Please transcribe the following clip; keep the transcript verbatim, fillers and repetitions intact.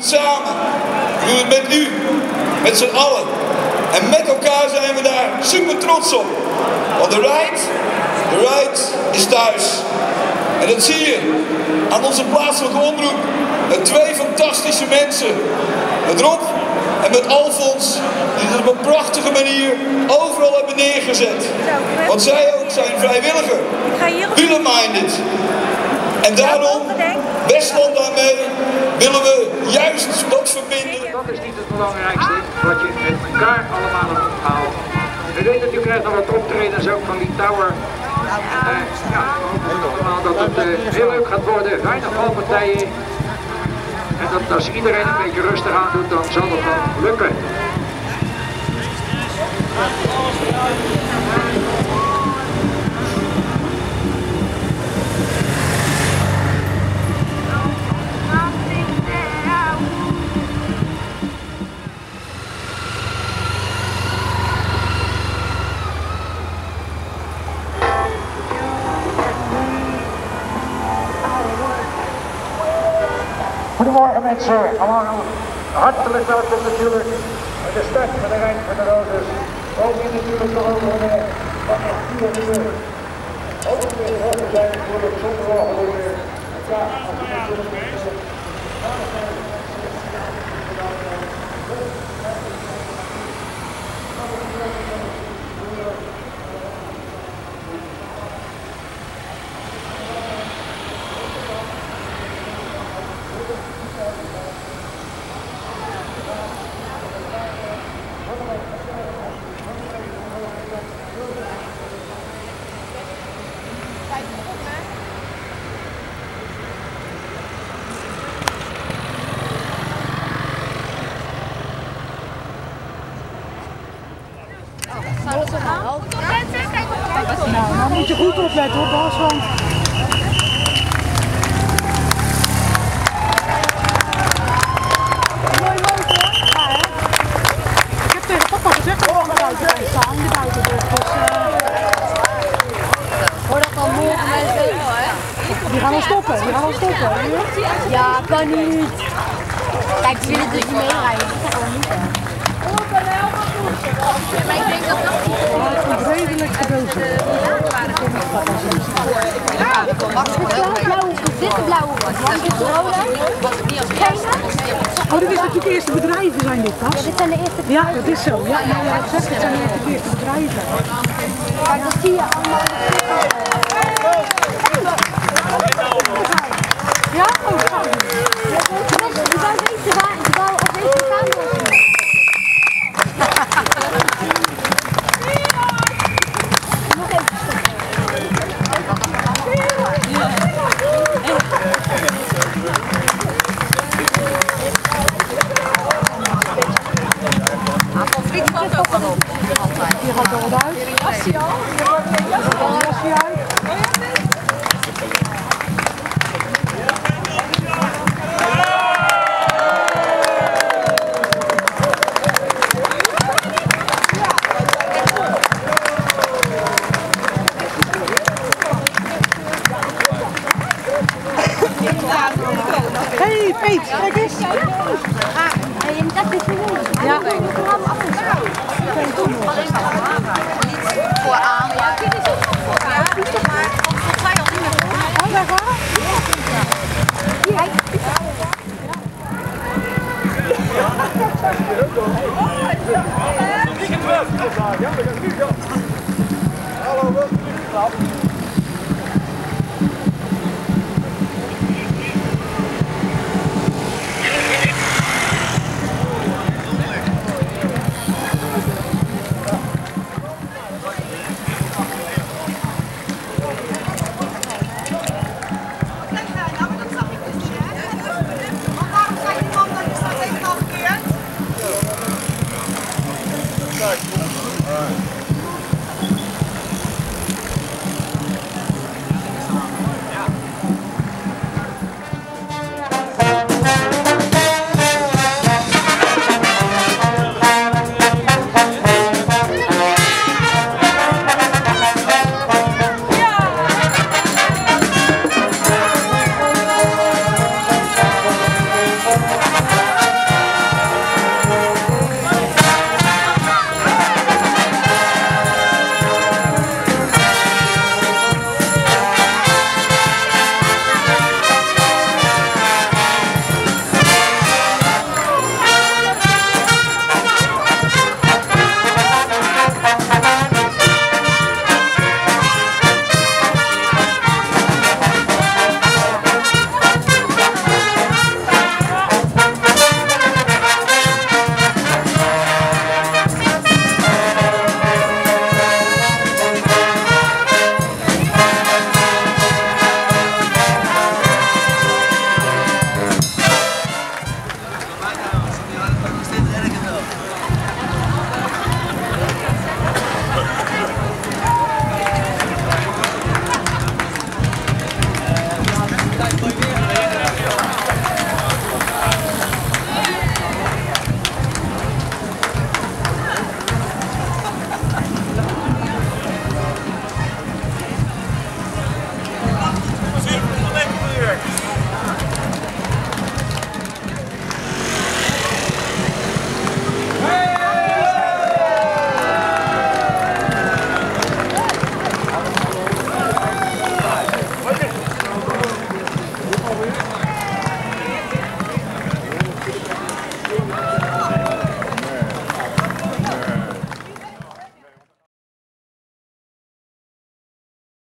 samen. We doen het met u. Met z'n allen. En met elkaar zijn we daar super trots op. Want de ride, de ride is thuis. En dat zie je aan onze plaatselijke omroep. Met twee fantastische mensen. Met Rob en met Alfons. Die het op een prachtige manier overal hebben neergezet. Want zij ook zijn vrijwilliger. Wielerminded. En daarom, Westland daarmee, willen we juist dat verbinden. Dat is niet het belangrijkste, wat je met elkaar allemaal hebt onthaald. We weten dat u krijgt nog wat optredens ook van die tower. Uh, ja, we hopen allemaal dat het uh, heel leuk gaat worden, weinig valpartijen. En dat als iedereen een beetje rustig aan doet, dan zal het wel lukken. Goedemorgen mensen, allemaal hartelijk welkom natuurlijk bij de start van de Rijn van de Roses. Ook hier natuurlijk nog over een van vier uur. Ook weer hoog zijn natuurlijk zonder ongelukken. Ja, als we natuurlijk Nou, nou moet je goed opletten hoor, Bas, want... Mooi motor, ja hè? Ik heb tegen papa gezegd dat we aan de buitenkant staan, in de buitendeur, dus... Hoor dat dan morgen mensen? Die gaan al stoppen, die gaan al stoppen. Ja, kan niet. Kijk, ze willen dus niet meerijden, dat kan gewoon niet. Maar ik denk dat dat Het is redelijk gedozen. Ja, dit is blauwe. Dit is rode. Oh, dit is natuurlijk de eerste bedrijven zijn dit, Bas? Ja, dit zijn de eerste bedrijven. Ja, dat is zo. Ja, ja, ja, dat zegt, dit zijn de eerste bedrijven. Kijk, dat zie je allemaal. Ja? Oh, ja. Je wou weten waar, je wou op deze kamer. Nog even Die gaat er wat uit. Die jasje al. Die jasje uit. Hey Peet, kijk eens. Ah, je moet even zien. Ja. Ik heb hem afgesloten. Vooraan.